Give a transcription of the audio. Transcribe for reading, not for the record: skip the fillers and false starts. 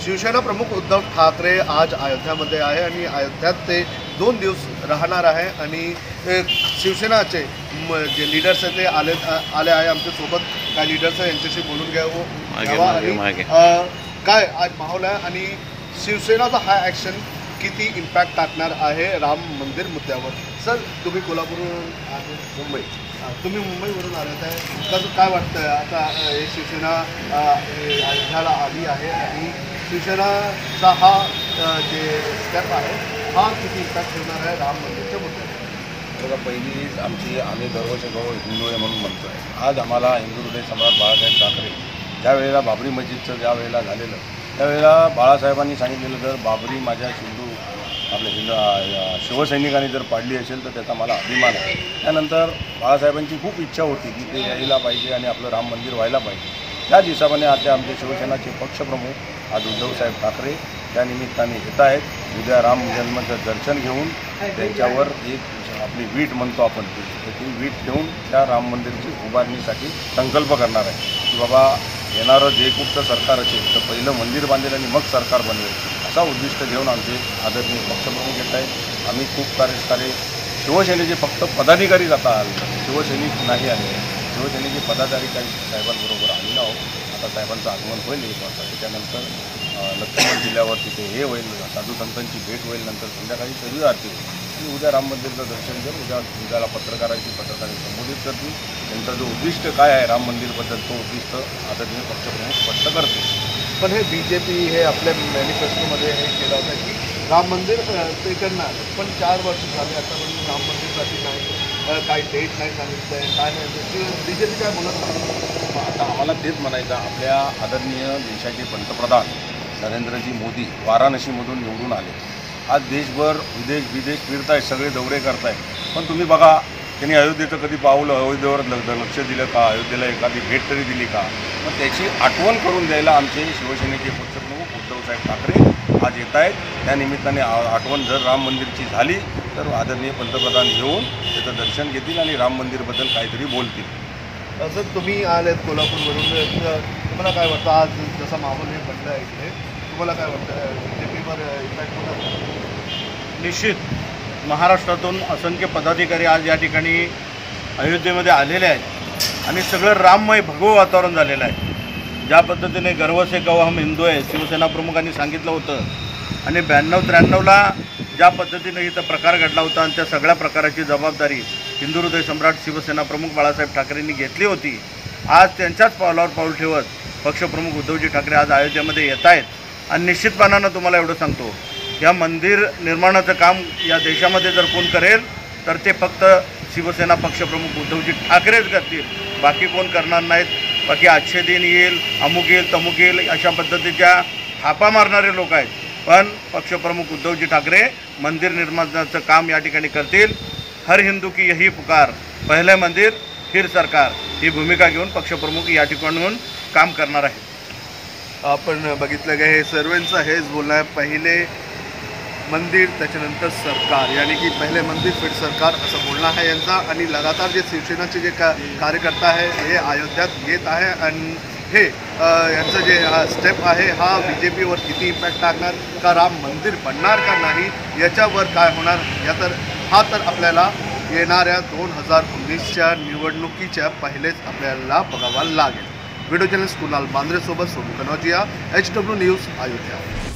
शिवसेना प्रमुख उद्धव ठाकरे आज अयोध्यामध्ये आहे आणि अयोध्यात ते 2 दिवस राहणार आहे आणि शिवसेनाचे जे लीडर्स आहेत ते आले आहे आमच्यासोबत. काय लीडर्स आहे यांच्याशी बोलून घ्यावा आणि काय आज माहोल आहे आणि शिवसेनाचा हा ॲक्शन किती इम्पॅक्ट टाकणार आहे राम मंदिर मुद्द्यावर. सर, तुम्ही कोल्हापूरवरून आले, मुंबई, तुम्ही मुंबईवरून आलेत आहे, कसं काय वाटतं आता हे शिवसेना अयोध्याला आली आहे आणि शिवसेनाचा हा जे स्टेप आहे हा किती इम्पॅक्ट ठेवणार आहे राम मंदिरच्या मुद्द्यावर. बघा, पहिली आम्ही गर्वचे गौरव हिंदू आहे म्हणून म्हणतो आहे. आज आम्हाला हिंदू हृदय सम्राट बाळासाहेब ठाकरे ज्या वेळेला बाबरी मस्जिदचं ज्या वेळेला झालेलं त्यावेळेला बाळासाहेबांनी सांगितलेलं जर बाबरी माझ्या शिवसैनिकांनी जर पाडली असेल तर त्याचा मला अभिमान आहे. त्यानंतर बाळासाहेबांची खूप इच्छा होती की ते यायला पाहिजे आणि आपलं राम मंदिर व्हायला पाहिजे. त्याच हिशोबाने आज आमचे शिवसेनाचे पक्षप्रमुख आज उद्धवसाहेब ठाकरे त्या निमित्ताने येत आहेत. उद्या राम जन्माचं दर्शन घेऊन त्यांच्यावर एक आपली वीट म्हणतो आपण ती वीट ठेवून त्या राम मंदिरची उभारणीसाठी संकल्प करणार आहे की बाबा येणारं जे कुठचं सरकार असेल तर पहिलं मंदिर बांधेल आणि मग सरकार बनवेल असा उद्दिष्ट घेऊन आमचे आदरणीय पक्षप्रमुख येत आहेत. आम्ही खूप सारे शिवसेनेचे फक्त पदाधिकारी जाता आले, शिवसैनिक नाही आले. शिवसेनेचे पदाधिकारी साहेबांबरोबर आलेलो आहोत. आता साहेबांचं आगमन होईल 1 वाजता. त्याच्यानंतर लक्ष्मण जिल्ह्यावर तिथे हे होईल, साधू संतांची भेट होईल, नंतर संध्याकाळी सर्व आरती होईल आणि उद्या राम मंदिरचं दर्शन घेऊन उद्याला पत्रकारांची संबोधित करतील. त्यांचा जो उद्दिष्ट काय आहे राम मंदिरबद्दल तो उद्दिष्ट आदरणीय पक्षप्रमुख स्पष्ट करतील. पण हे BJP हे आपल्या मॅनिफेस्टोमध्ये हे केलं होतं की राम मंदिर ते करणार, पण 4 वर्ष झाले आतापर्यंत राम मंदिरसाठी नाही, काही डेट नाही सांगितलं आहे, काय नाही. BJP काय बोलत नाही. आता आम्हाला तेच म्हणायचं, आपल्या आदरणीय देशाचे पंतप्रधान नरेंद्रजी मोदी वाराणसीमधून निवडून आले. आज देशभर विदेश फिरतायत, सगळे दौरे करतायत. पण तुम्ही बघा त्यांनी अयोध्येचं कधी पावलं, अयोध्येवर लक्ष दिलं का, अयोध्येला एखादी भेट तरी दिली का. मग त्याची आठवण करून द्यायला आमचे शिवसेनेचे पक्षप्रमुख उद्धवसाहेब ठाकरे आज येत आहेत. त्या निमित्ताने आठवण जर राम मंदिरची झाली तर आदरणीय पंतप्रधान येऊन त्याचं दर्शन घेतील आणि राम मंदिरबद्दल काहीतरी बोलतील. असं तुम्ही आलेत कोल्हापूरवरून, तुम्हाला काय वाटतं आज जसा माहोल हे बनलं आहे इथे, तुम्हाला काय वाटतं BJPवर इम्पॅक्ट होणार? निश्चित महाराष्ट्रातून असंख्य पदाधिकारी आज या ठिकाणी अयोध्येमध्ये आलेले आहेत आणि सगळं राममय भगवं वातावरण झालेलं आहे. ज्या पद्धतीने गर्व से कहो हम हिंदू आहे शिवसेना प्रमुखांनी सांगितलं होतं आणि 92-93ला ज्या पद्धतीनं इथं प्रकार घडला होता आणि त्या सगळ्या प्रकाराची जबाबदारी हिंदू हृदय सम्राट शिवसेना प्रमुख बाळासाहेब ठाकरेंनी घेतली होती. आज त्यांच्याच पावलावर पाऊल ठेवत पक्षप्रमुख उद्धवजी ठाकरे आज अयोध्येमध्ये येत आहेत आणि निश्चितपणानं तुम्हाला एवढं सांगतो, या मंदिर निर्माणाचं काम या देशामध्ये जर कोण करेल तर ते फक्त शिवसेना पक्षप्रमुख उद्धवजी ठाकरेच करतील, बाकी कोण करणार नाहीत. बाकी आजचे दिन येईल, अमुक येईल, तमुक येईल अशा पद्धतीच्या थापा मारणारे लोक आहेत. पण पक्षप्रमुख उद्धवजी ठाकरे मंदिर निर्माणाचं काम या ठिकाणी करतील. हर हिंदू की यही पुकार, पहिले मंदिर फिर सरकार ही भूमिका घेऊन पक्षप्रमुख या ठिकाणून काम करणार आहे. आपण बघितलं का हे सर्वांचं हेच बोलणं आहे, पहिले मंदिर त्याच्यानंतर सरकार, यानी की पहिले मंदिर फिर सरकार असं बोलणं आहे यांचा. आणि लगातार जे शिवसेनाचे जे कार्यकर्ता आहे हे अयोध्यात येत आहे आणि हे यांचं जे स्टेप आहे हा BJPवर किती इम्पॅक्ट टाकणार, का राम मंदिर बनणार का नाही याच्यावर काय होणार हा तर आपल्याला येणाऱ्या 2019च्या निवडणुकीच्या पहिलेच आपल्याला बघावा लागेल. व्हिडिओ जर्नलिस्ट कुणाल बांद्रेसोबत सोनू कनौजिया, HW न्यूज, अयोध्या.